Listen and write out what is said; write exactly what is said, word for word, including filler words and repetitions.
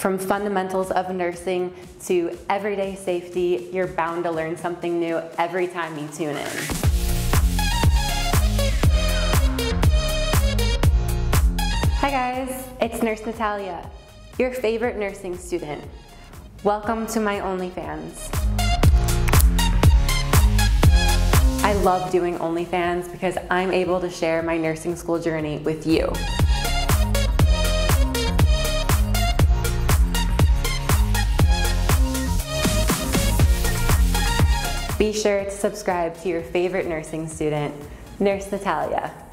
From fundamentals of nursing to everyday safety, you're bound to learn something new every time you tune in. Hi guys, it's Nurse Natalia, your favorite nursing student. Welcome to my OnlyFans. I love doing OnlyFans because I'm able to share my nursing school journey with you. Be sure to subscribe to your favorite nursing student, Nurse Natalia.